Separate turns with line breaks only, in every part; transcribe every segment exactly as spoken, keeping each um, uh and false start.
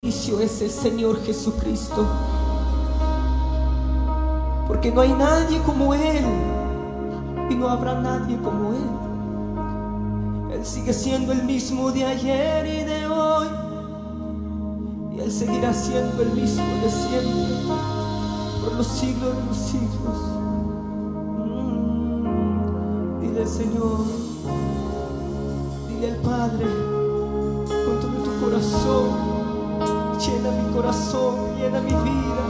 Es el Señor Jesucristo, porque no hay nadie como Él y no habrá nadie como Él. Él sigue siendo el mismo de ayer y de hoy, y Él seguirá siendo el mismo de siempre por los siglos de los siglos. mm, Dile al Señor, dile al Padre con todo tu corazón: llena mi corazón, llena mi vida.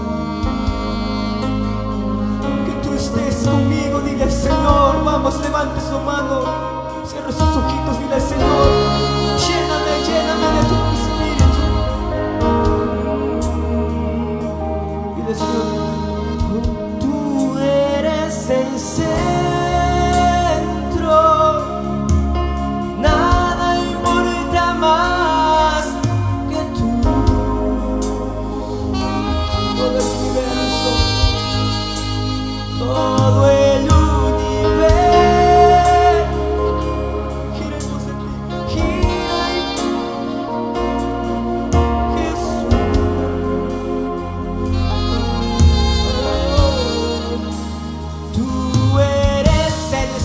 Que tú estés conmigo, dile al Señor. Vamos, levante su mano, cierre sus ojitos, dile al Señor: lléname, lléname de tu espíritu. Dile al Señor: tú eres el centro, nada importa más que tú. Todo el universo, todo el universo gira en pos de ti, gira en Jesús. Tú eres el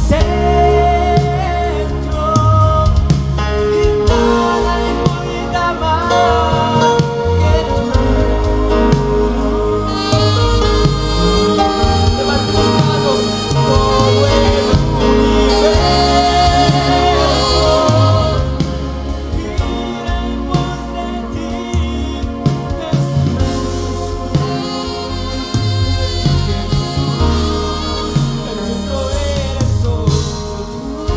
centro y nada importa más que tú. Levante sus manos, todo el universo gira en pos de ti, Jesús. El centro eres solo tú.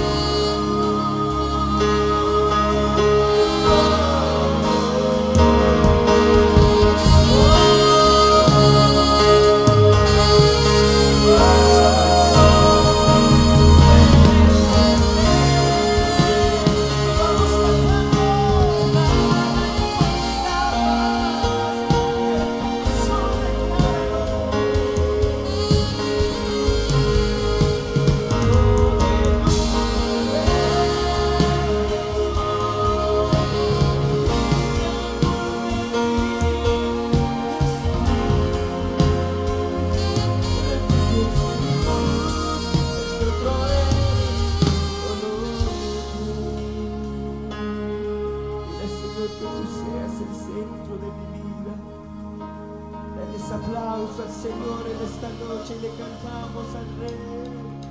Aplausos al Señor en esta noche y le cantamos al Rey.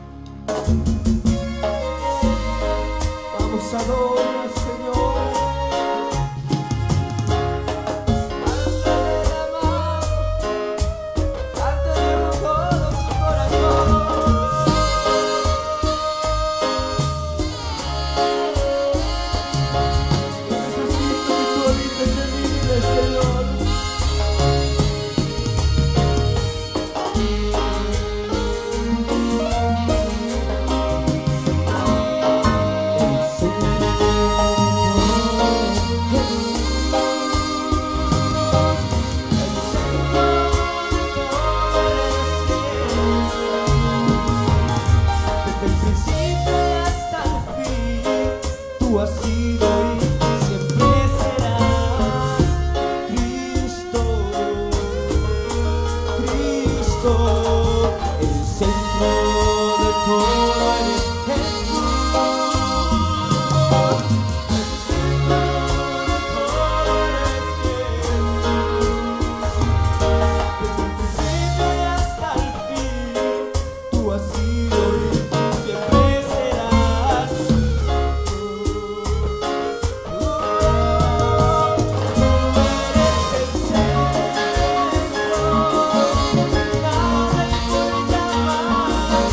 Vamos a adorar al Señor. Cántale la mano, cántale con todo su corazón. Necesito que tú habites en mi vida, Señor. Tú has sido y siempre serás Cristo, Cristo, el centro de todo eres Jesús, el centro de todo eres Jesús. Desde el principio y hasta el fin, tú has sido y siempre serás. Nada importa más.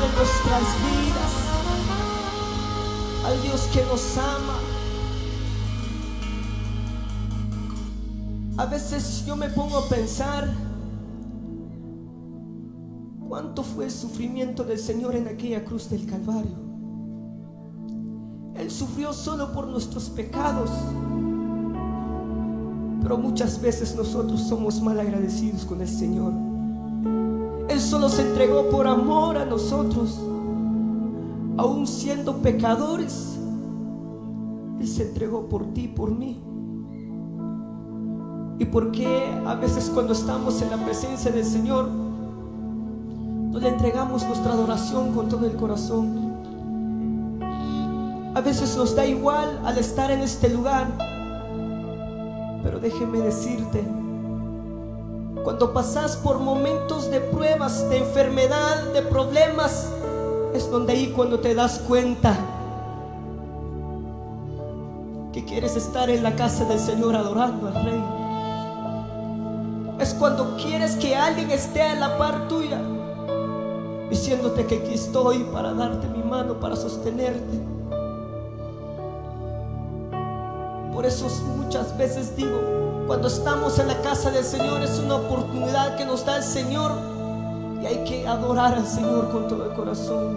en nuestras vidas, al Dios que nos ama. A veces yo me pongo a pensar cuánto fue el sufrimiento del Señor en aquella cruz del Calvario. Él sufrió solo por nuestros pecados, pero muchas veces nosotros somos mal agradecidos con el Señor. Él solo se entregó por amor a nosotros, aún siendo pecadores. Él se entregó por ti, por mí. ¿Y por qué a veces cuando estamos en la presencia del Señor no le entregamos nuestra adoración con todo el corazón? A veces nos da igual al estar en este lugar, pero déjeme decirte, cuando pasas por momentos de pruebas, de enfermedad, de problemas, es donde ahí cuando te das cuenta que quieres estar en la casa del Señor adorando al Rey. Es cuando quieres que alguien esté a la par tuya, diciéndote que aquí estoy para darte mi mano, para sostenerte. Por eso muchas veces digo, cuando estamos en la casa del Señor es una oportunidad que nos da el Señor, y hay que adorar al Señor con todo el corazón.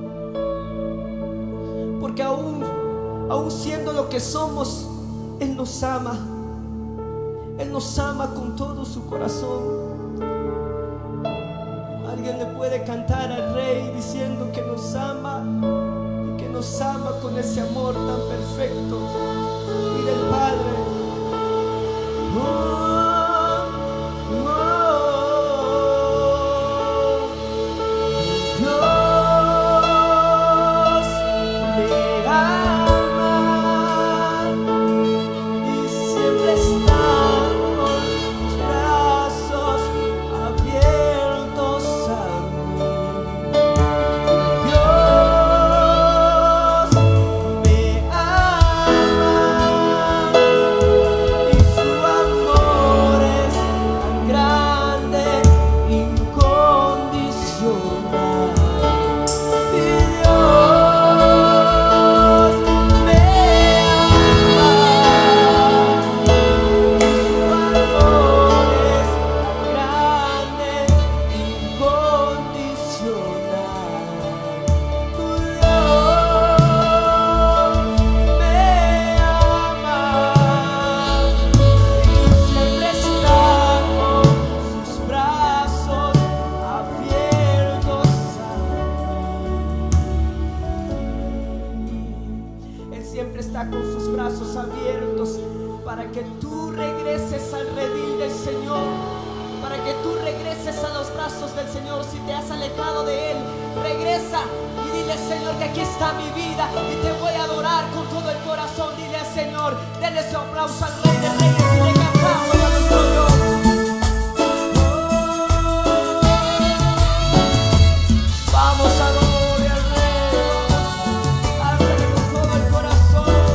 Porque aún, aún siendo lo que somos, Él nos ama. Él nos ama con todo su corazón. Alguien le puede cantar al Rey diciendo que nos ama, y que nos ama con ese amor tan perfecto y del Padre. Oh, oh, Dios me ama y siempre está con sus brazos abiertos a mí. Dios me ama y su amor es tan grande, incondicional. Y Dios me ama y su amor es tan grande, incondicional. Tu Dios me ama y siempre está con sus brazos abiertos a mí. Él siempre está con sus brazos abiertos para que tú regreses al redil del Señor, para que tú regreses a los brazos del Señor. Si te has alejado de Él, regresa y dile: Señor, que aquí está mi vida y te voy a adorar con todo el corazón. Dile al Señor, denle ese aplauso al Rey de Reyes y le cantamos a nuestro Dios. Vamos a adorar al Rey, ábrele con todo el corazón.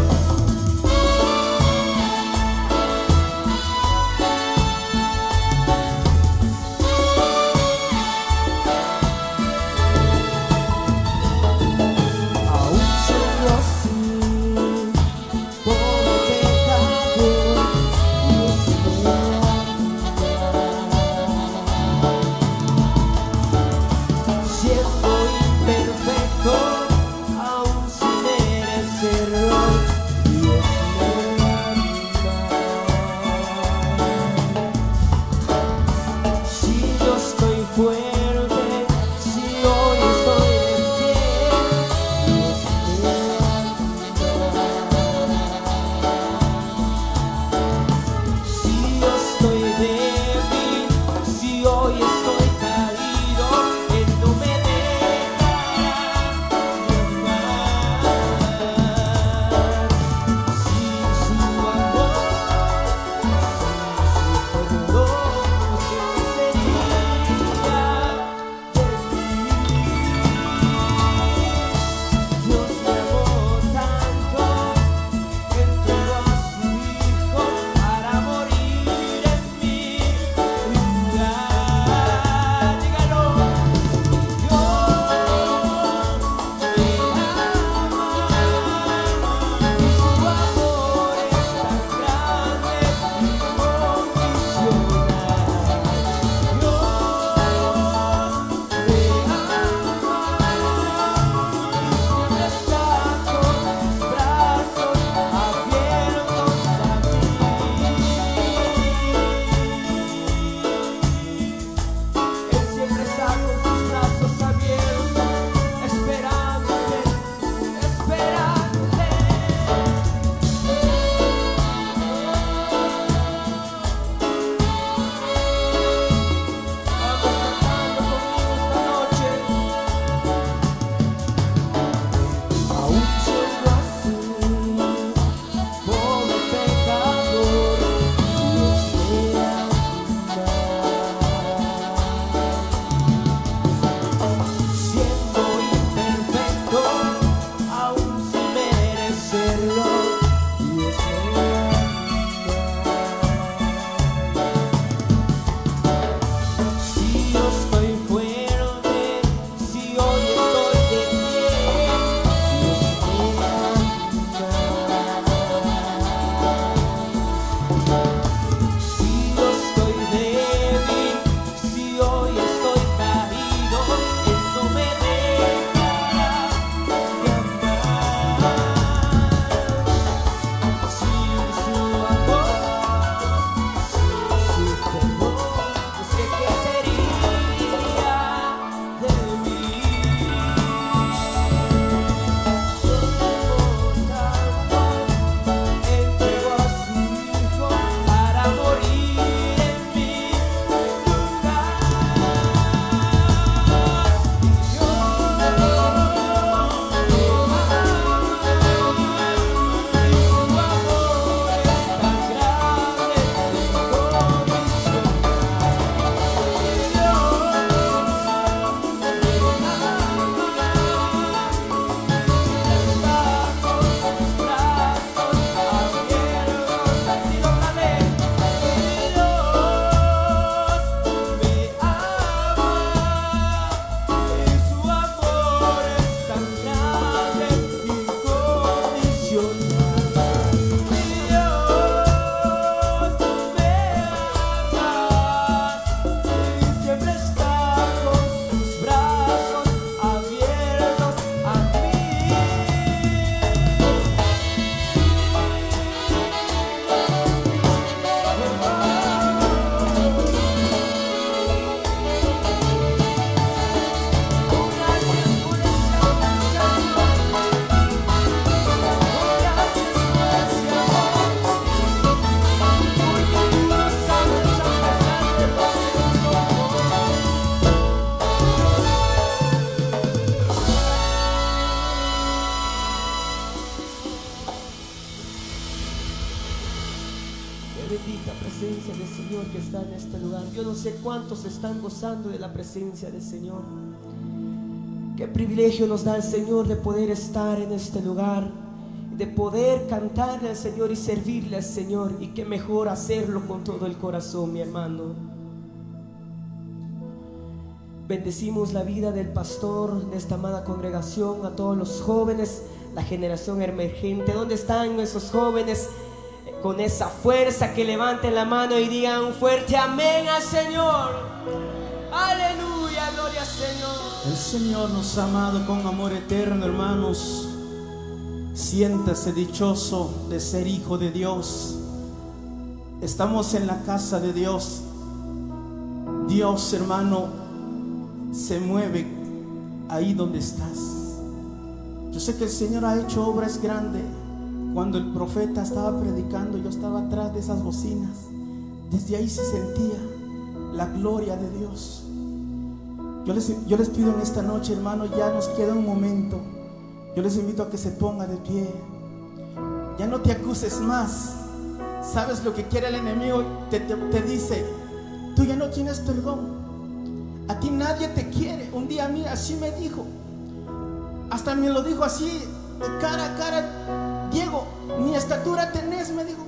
Aún siendo así, pobre pecador, Dios me ama. Siendo imperfecto, aún sin merecerlo, Dios me ama. Si yo estoy fuerte, si hoy estoy de pie, Dios me ama. Si yo estoy débil, si hoy estoy caído, Él no me deja. Señor que está en este lugar. Yo no sé cuántos están gozando de la presencia del Señor. Qué privilegio nos da el Señor de poder estar en este lugar, de poder cantarle al Señor y servirle al Señor. Y qué mejor hacerlo con todo el corazón, mi hermano. Bendecimos la vida del pastor de esta amada congregación, a todos los jóvenes, la generación emergente. ¿Dónde están esos jóvenes con esa fuerza que levanten la mano y digan un fuerte amén al Señor? Aleluya, gloria al Señor.
El Señor nos ha amado con amor eterno, hermanos. Siéntase dichoso de ser hijo de Dios. Estamos en la casa de Dios. Dios, hermano, se mueve ahí donde estás. Yo sé que el Señor ha hecho obras grandes. Cuando el profeta estaba predicando, yo estaba atrás de esas bocinas. Desde ahí se sentía la gloria de Dios. Yo les, yo les pido en esta noche, hermano, ya nos queda un momento. Yo les invito a que se ponga de pie. Ya no te acuses más. ¿Sabes lo que quiere el enemigo? Te, te, te dice, tú ya no tienes perdón. A ti nadie te quiere. Un día a mí así me dijo. Hasta me lo dijo así, de cara a cara. Diego, ni estatura tenés, me dijo.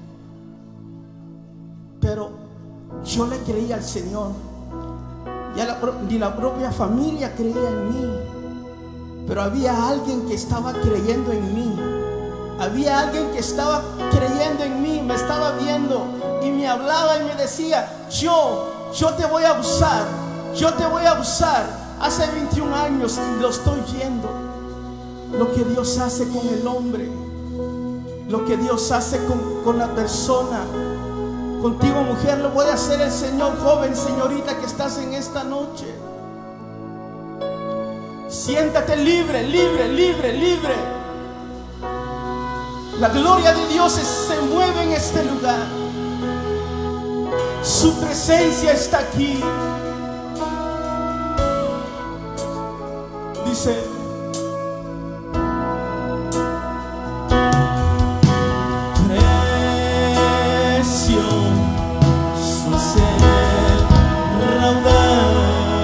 Pero yo le creía al Señor. Ya la, ni la propia familia creía en mí. Pero había alguien que estaba creyendo en mí. Había alguien que estaba creyendo en mí. Me estaba viendo y me hablaba y me decía, yo, yo te voy a usar. Yo te voy a usar. Hace veintiún años y lo estoy viendo. Lo que Dios hace con el hombre. Lo que Dios hace con, con la persona. Contigo, mujer, lo puede hacer el Señor. Joven, señorita que estás en esta noche. Siéntate libre, libre, libre, libre. La gloria de Dios se mueve en este lugar. Su presencia está aquí. Dice, precioso es el raudal.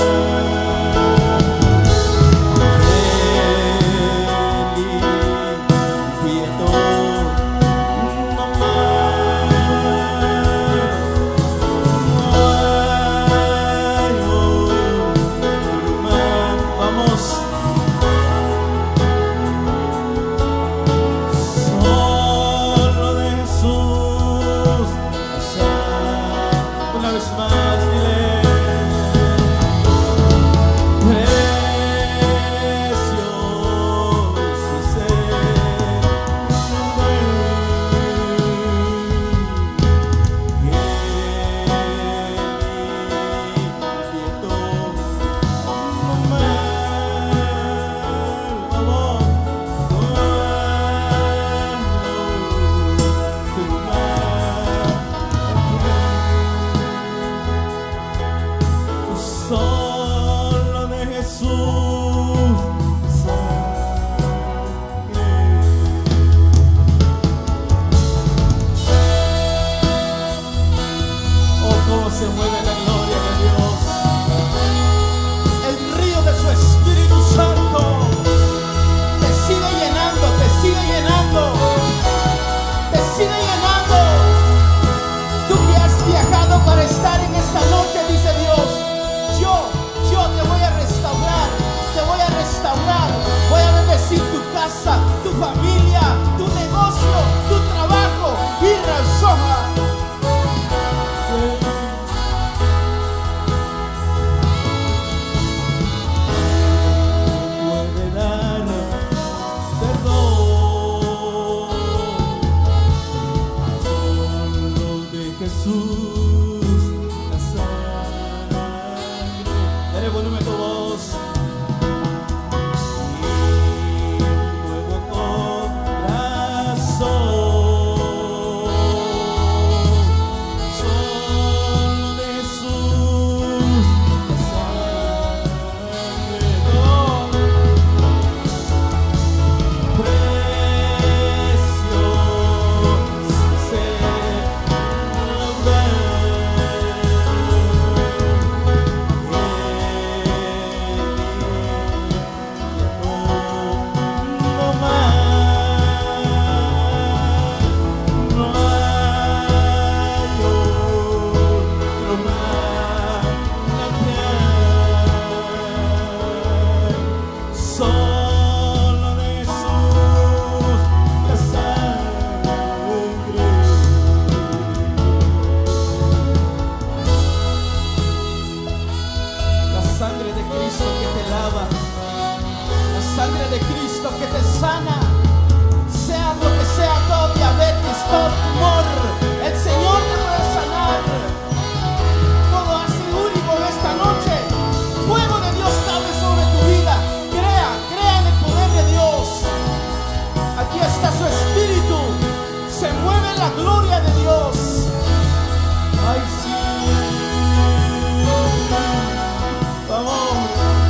Tu familia, tu negocio, tu trabajo y razón. Puede dar perdón solo de Jesús la sangre. Dale volumen a tu voz. sana. Sea lo que sea, todo diabetes, todo tumor, el Señor te puede sanar. Todo hace único en esta noche. Fuego de Dios cabe sobre tu vida. Crea, crea en el poder de Dios. Aquí está su espíritu. Se mueve la gloria de Dios. Ay, sí. Vamos.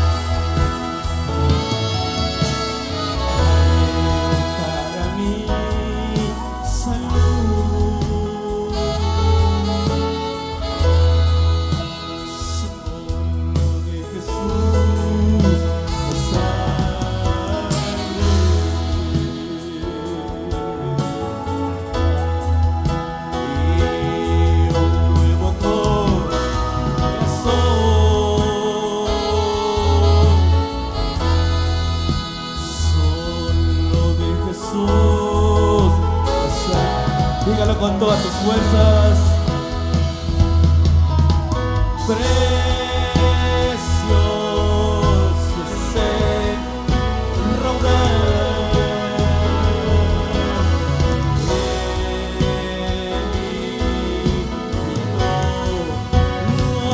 Para mí, salud. Solo de Jesús sangre. Y un nuevo corazón. Solo de Jesús sangre. Dígalo con todas tus fuerzas. Precioso es el raudal no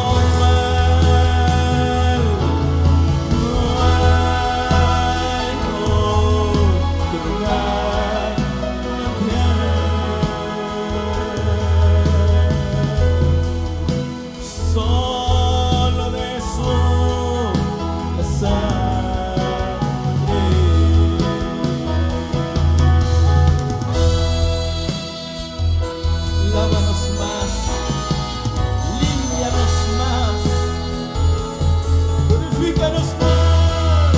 mal, no hay otro lugar solo de su sangre. Lávanos más, límpianos más, purifícanos más.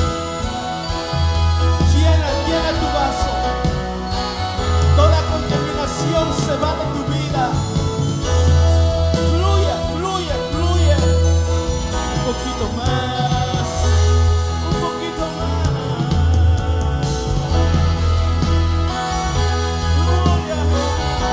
Llena, llena tu vaso. Toda contaminación se va de tu vida. Fluye, fluye, fluye. Un poquito más, un poquito más. Gloria a Jesús.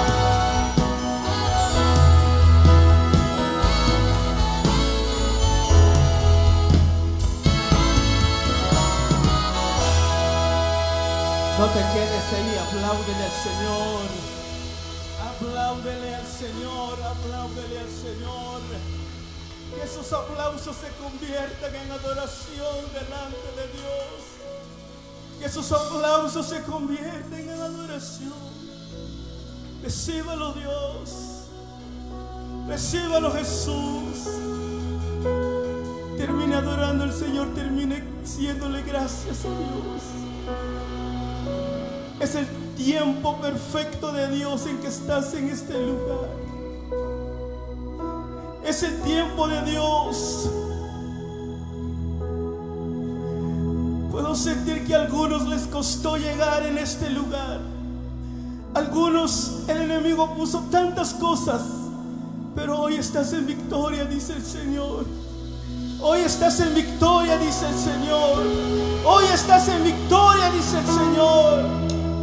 No te quedes ahí, apláudele al Señor. Apláudele al Señor, apláudele al Señor. Que esos aplausos se conviertan en adoración delante de Dios. Que esos aplausos se conviertan en adoración. Recíbalo, Dios. Recíbalo, Jesús. Termine adorando al Señor, termine haciéndole gracias a Dios. Es el tiempo perfecto de Dios en que estás en este lugar. Es el tiempo de Dios. Puedo sentir que a algunos les costó llegar en este lugar. Algunos, el enemigo puso tantas cosas, pero hoy estás en victoria, dice el Señor. Hoy estás en victoria, dice el Señor. Hoy estás en victoria, dice el Señor.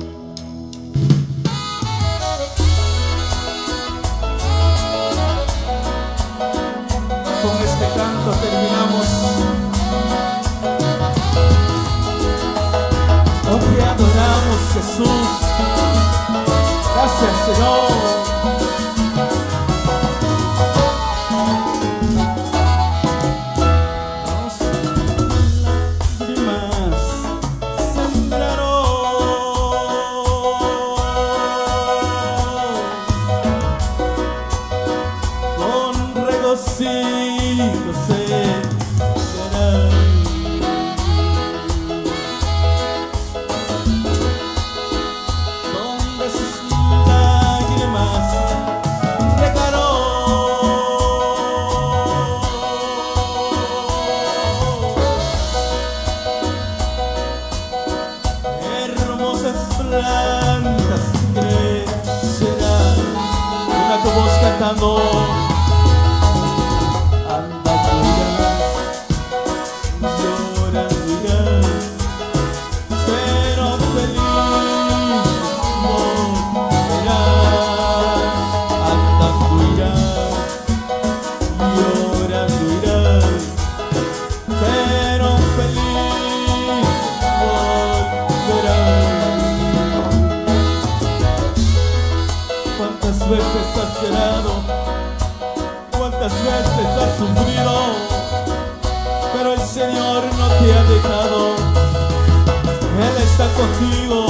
Con este canto terminamos. Oh, te adoramos, Jesús. Gracias, Señor. Plantas crecerán. Una tu voz cantando. Anda, llora, llora, pero feliz volverás. Anda, llora, llora, llora, pero feliz volverás. dejado. Él está contigo.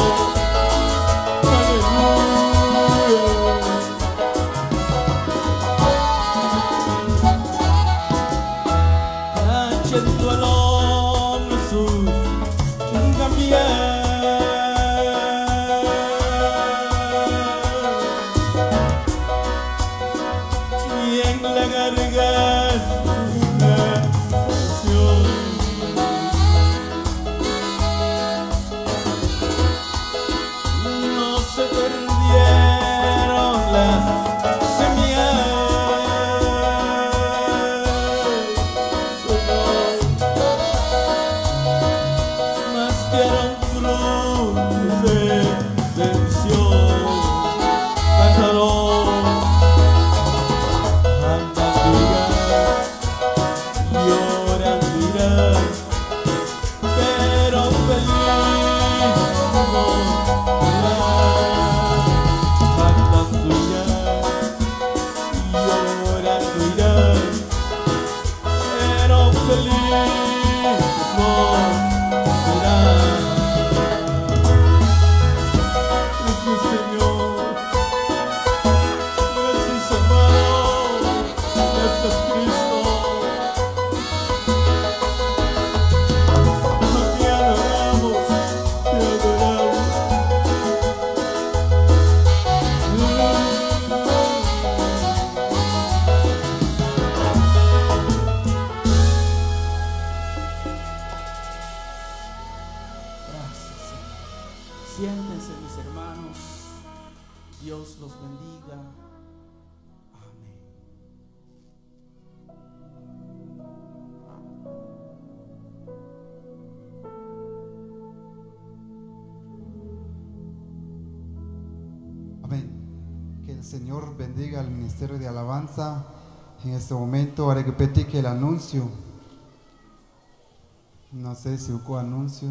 Siéntense, mis hermanos. Dios los bendiga. Amén.
Amén. Que el Señor bendiga al ministerio de alabanza. En este momento haré que petique el anuncio. No sé si hubo anuncio.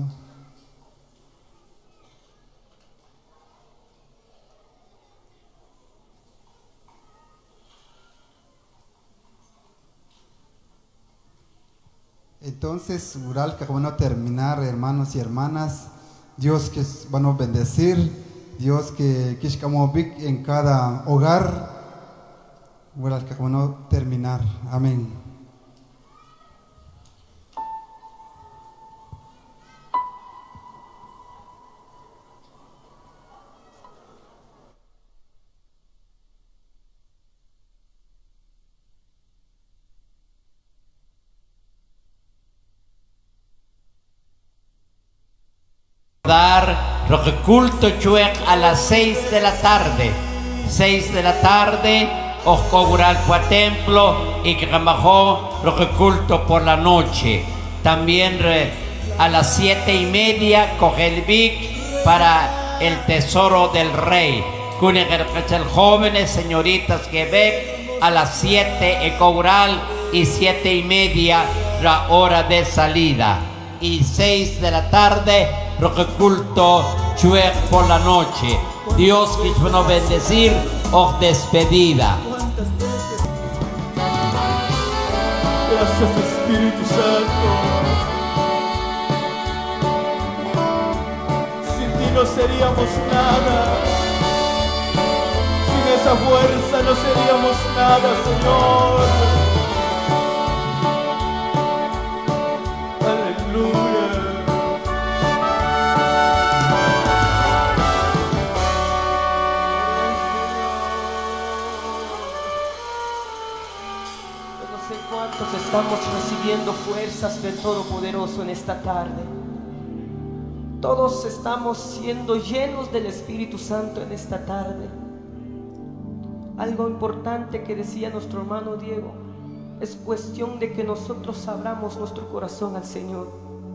Entonces, Ural, que van a terminar, hermanos y hermanas, Dios que van a bendecir, Dios que que en cada hogar, Ural, que van a terminar. Amén.
Dar culto chuec a las seis de la tarde, seis de la tarde, oscobural por templo y que trabajó culto por la noche. También a las siete y media coge el Vic para el tesoro del rey. Cunegercachel jóvenes, señoritas Quebec, a las siete ecobural y siete y media la hora de salida. Y seis de la tarde, roque culto chuec por la noche. Dios que nos bendecir o despedida.
Gracias, Espíritu Santo. Sin ti no seríamos nada. Sin esa fuerza no seríamos nada, Señor.
Estamos recibiendo fuerzas del Todopoderoso en esta tarde. Todos estamos siendo llenos del Espíritu Santo en esta tarde. Algo importante que decía nuestro hermano Diego, es cuestión de que nosotros abramos nuestro corazón al Señor.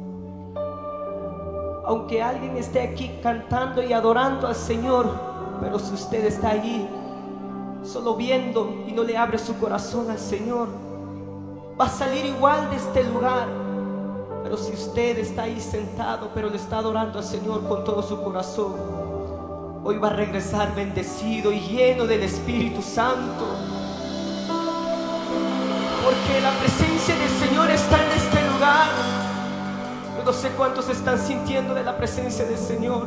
Aunque alguien esté aquí cantando y adorando al Señor, pero si usted está allí solo viendo y no le abre su corazón al Señor, va a salir igual de este lugar. Pero si usted está ahí sentado, pero le está adorando al Señor con todo su corazón, hoy va a regresar bendecido y lleno del Espíritu Santo. Porque la presencia del Señor está en este lugar. No sé cuántos están sintiendo de la presencia del Señor.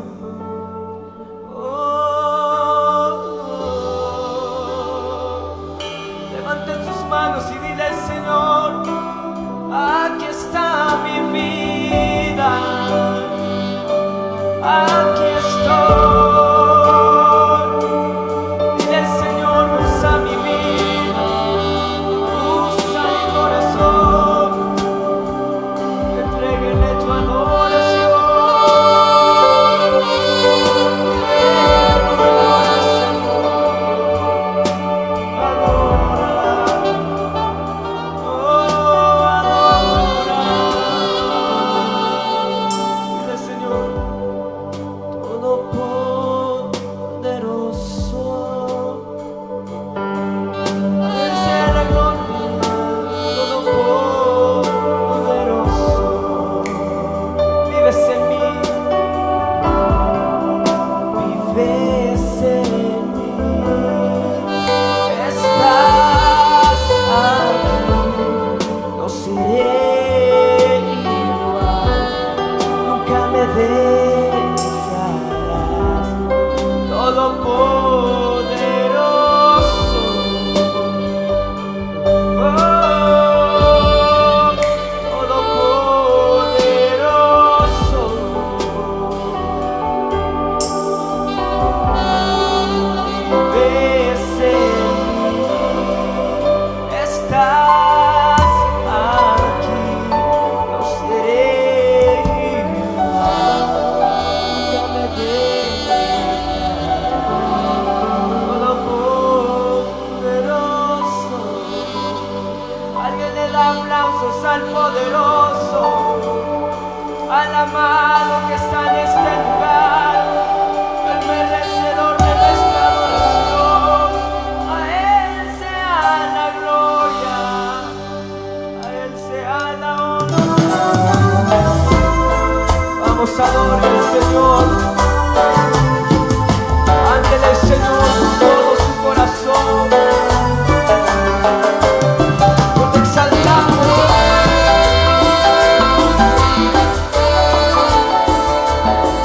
Oh, levanten sus manos y dile al Señor: aquí está mi vida, aquí estoy. Dile al Señor: usa mi vida, usa mi corazón. Entréguele tu adoración. Al poderoso, al amado que está en este lugar, el merecedor de nuestra adoración. A Él sea la gloria, a Él sea la honra. Vamos a adorar al Señor. Ándele al Señor con todo su corazón. Porque exaltamos.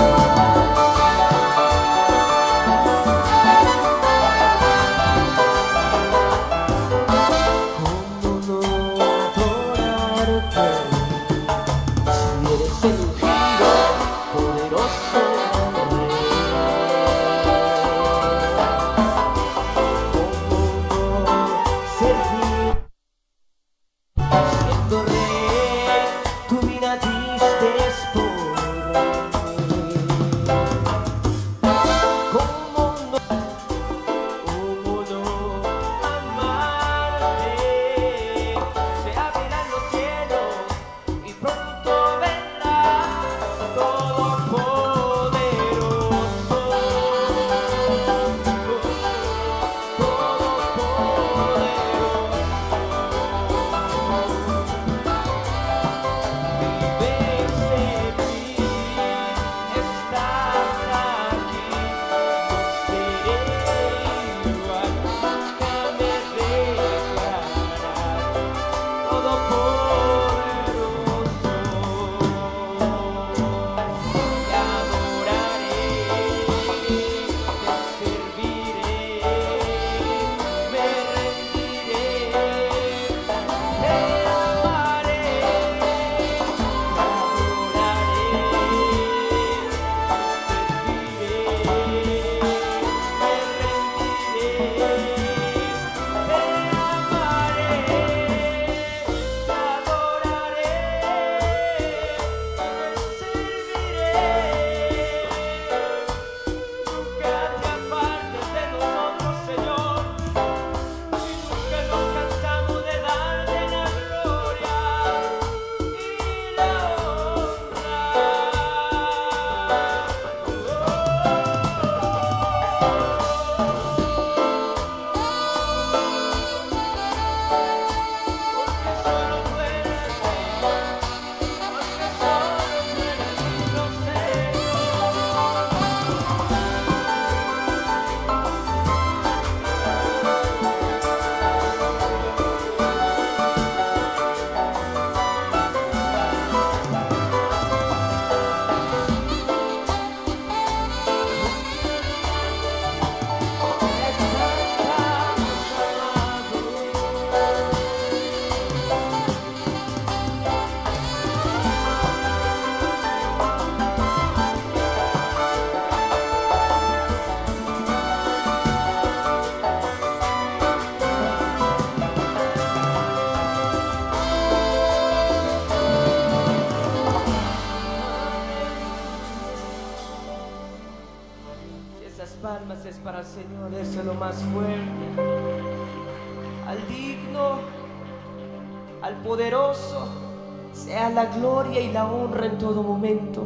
palmas es para el Señor, eso es lo más fuerte. Al digno, al poderoso, sea la gloria y la honra en todo momento.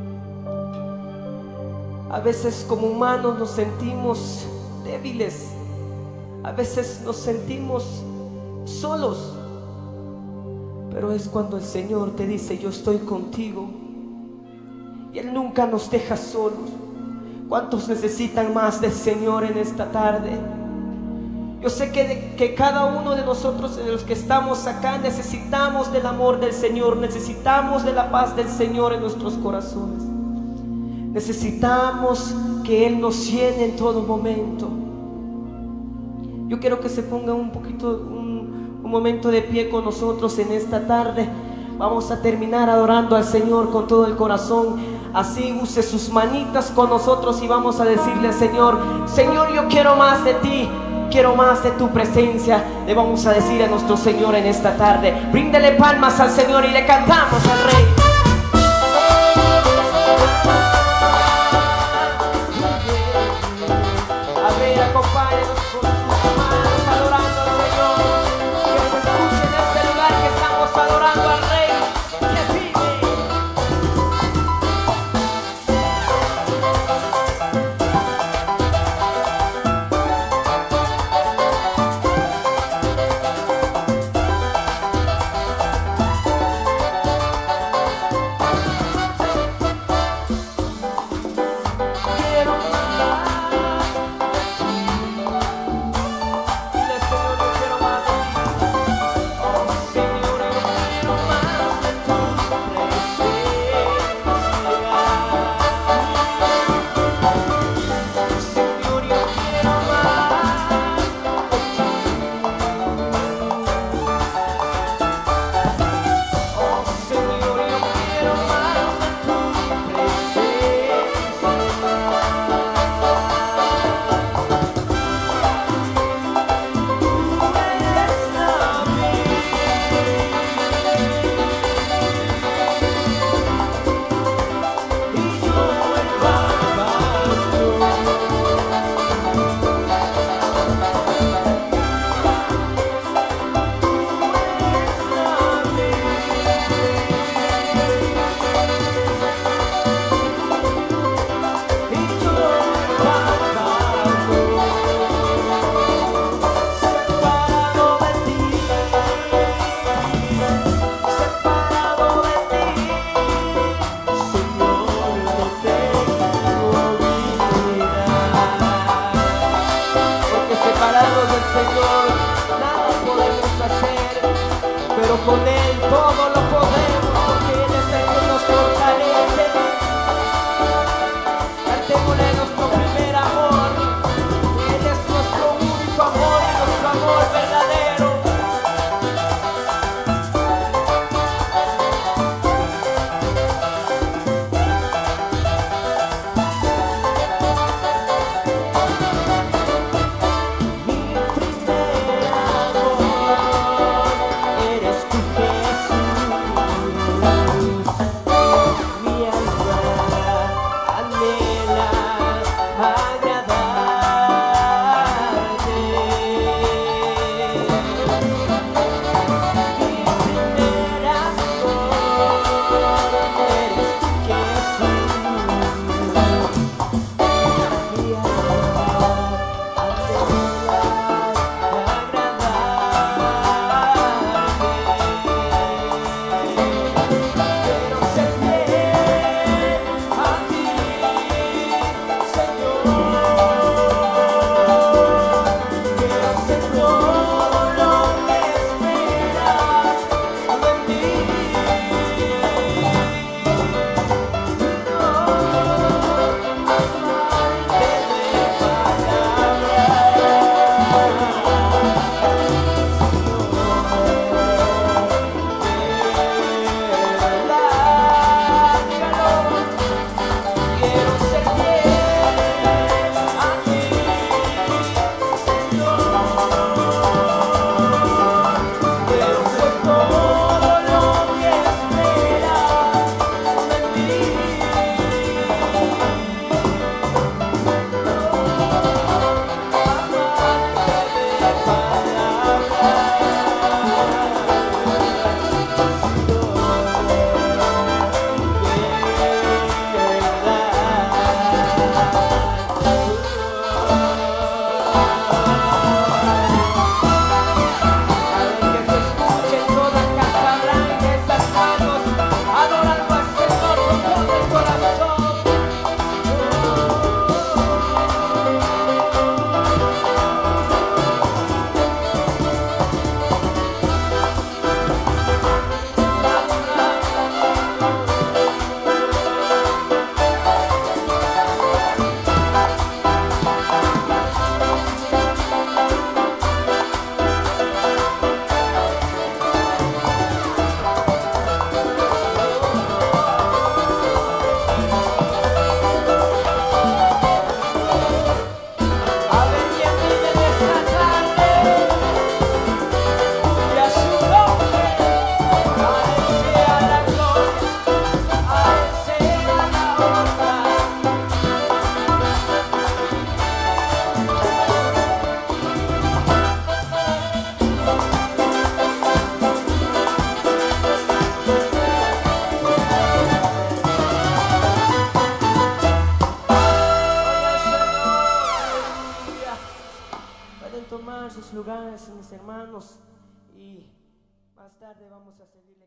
A veces como humanos nos sentimos débiles, a veces nos sentimos solos, pero es cuando el Señor te dice: yo estoy contigo. Y Él nunca nos deja solos. ¿Cuántos necesitan más del Señor en esta tarde? Yo sé que, de, que cada uno de nosotros, de los que estamos acá, necesitamos del amor del Señor, necesitamos de la paz del Señor en nuestros corazones. Necesitamos que Él nos llene en todo momento. Yo quiero que se ponga un poquito, un, un momento de pie con nosotros en esta tarde. Vamos a terminar adorando al Señor con todo el corazón. Así use sus manitas con nosotros y vamos a decirle al Señor: Señor, yo quiero más de ti, quiero más de tu presencia. Le vamos a decir a nuestro Señor en esta tarde. Bríndele palmas al Señor y le cantamos al Rey. A ver, acompáñenos con sus manos adorando al Señor. Que se escuche en este lugar que estamos adorando al Rey. Que vive. lugares, mis hermanos, y más tarde vamos a seguir.